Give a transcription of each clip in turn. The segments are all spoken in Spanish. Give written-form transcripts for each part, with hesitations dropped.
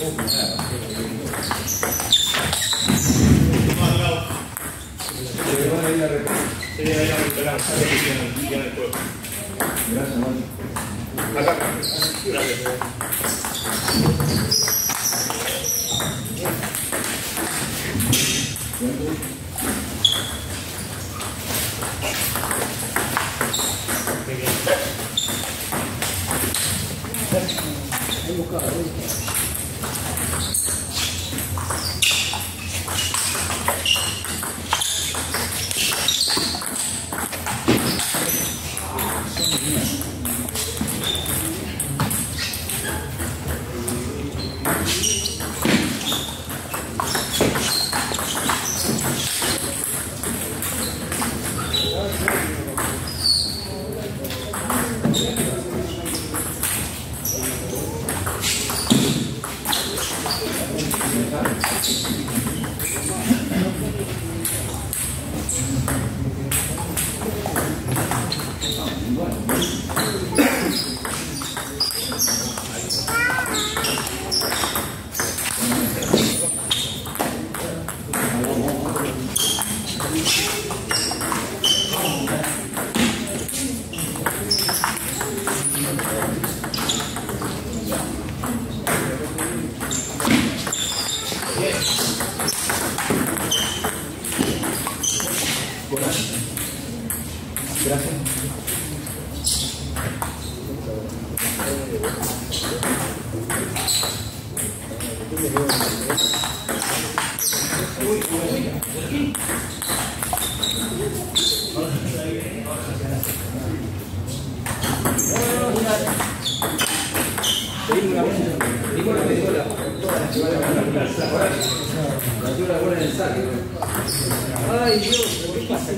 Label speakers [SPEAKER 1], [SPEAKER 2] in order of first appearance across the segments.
[SPEAKER 1] Ay, Dios, ¿qué pasa?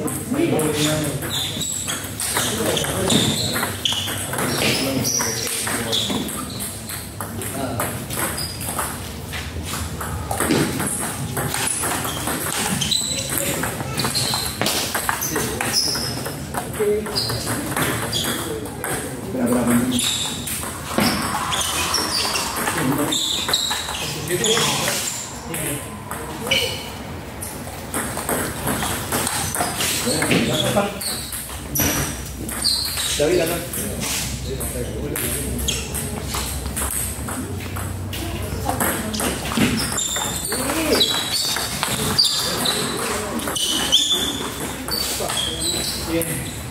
[SPEAKER 1] David acá. Bien.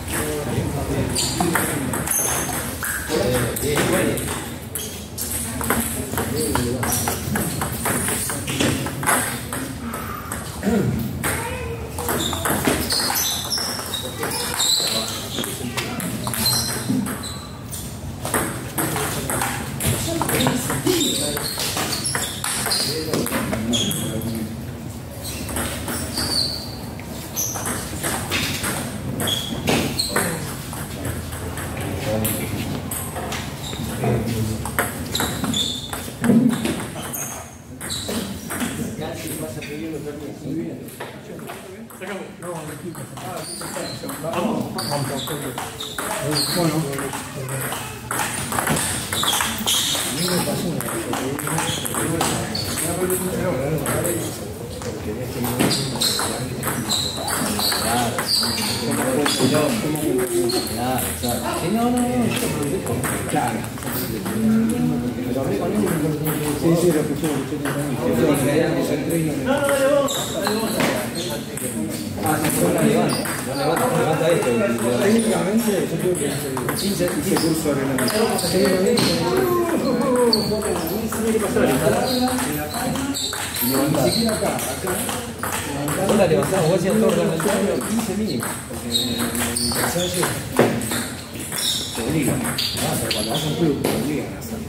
[SPEAKER 1] La levantamos, vos hacías todo reglamentario 15 mínimo, porque el cansancio te obliga. Pero cuando vas a un club te obligan a hacerlo.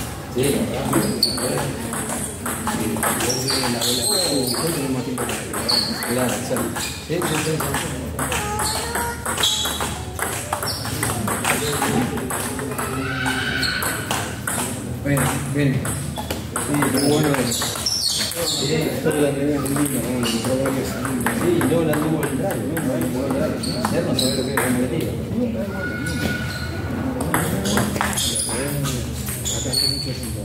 [SPEAKER 1] Sí, Claro, exacto. Sí, sí, sí. Bueno, bien. Sí, muy bueno eso. Sí, esto la tenía muy lindo, ¿no? Sí, yo la tuve el radio, ¿no? Ya no sabía lo que era competitivo. Acá hace mucho tiempo.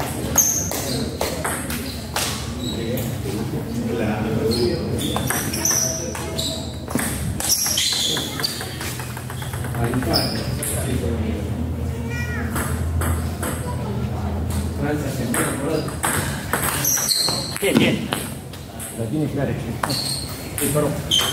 [SPEAKER 2] Bien, bien.
[SPEAKER 1] La tiene clara. Sí, perdón.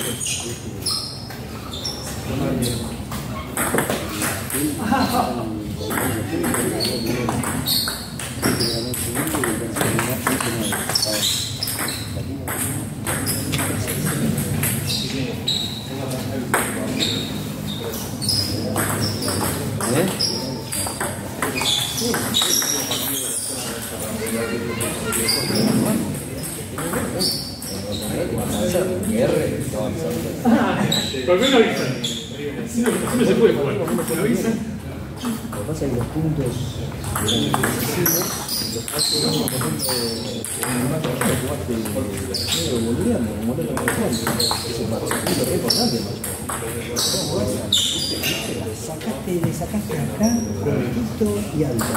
[SPEAKER 2] ¿Por qué no avisan? No se puede jugar. ¿No avisan?
[SPEAKER 1] Lo que pasa es que los puntos decisivos los hace uno por ejemplo en el macho que jugaste boliviano, como no lo corresponde. Ese macho, es lo que es importante el macho.
[SPEAKER 3] Le sacaste acá, cortito y alto.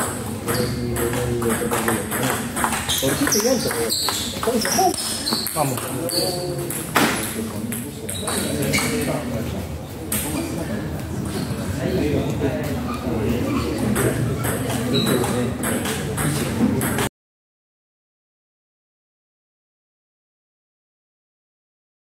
[SPEAKER 1] Cortito y alto.
[SPEAKER 3] Vamos.